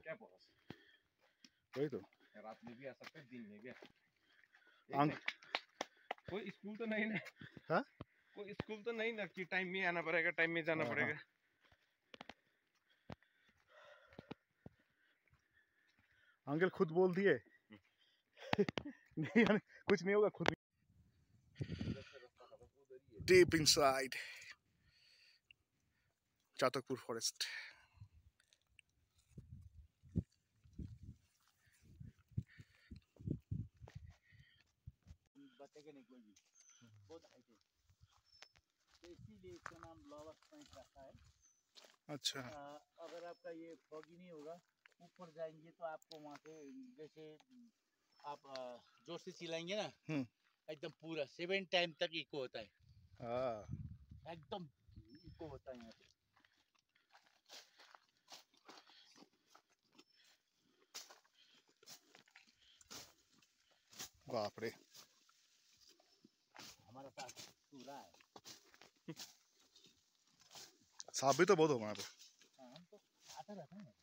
है बहुत। वही तो, रात में भी आ सकते हैं, दिन में भी। कोई स्कूल तो नहीं ना? हाँ, कोई स्कूल तो नहीं ना कि टाइम में आना पड़ेगा, टाइम में जाना पड़ेगा। अंकल खुद बोल दिए नहीं कुछ नहीं होगा, खुद डीप इनसाइड चातकपुर फॉरेस्ट। बचेगा नहीं कोई भी, बहुत हाइट है, तो इसीलिए इसका नाम लोवेस्ट पॉइंट रखा है। अच्छा, अगर आपका ये फॉगी नहीं होगा, ऊपर जाएंगे तो आपको वहाँ से जैसे आप जोर से चिल्लाएंगे ना, एकदम पूरा 7 टाइम तक इको होता है। एकदम इको होता है यहाँ पे। बाप रे, हमारा साथ पूरा है। सांप भी तो बहुत होगा यहाँ पे। हाँ, हम तो आता रहता है।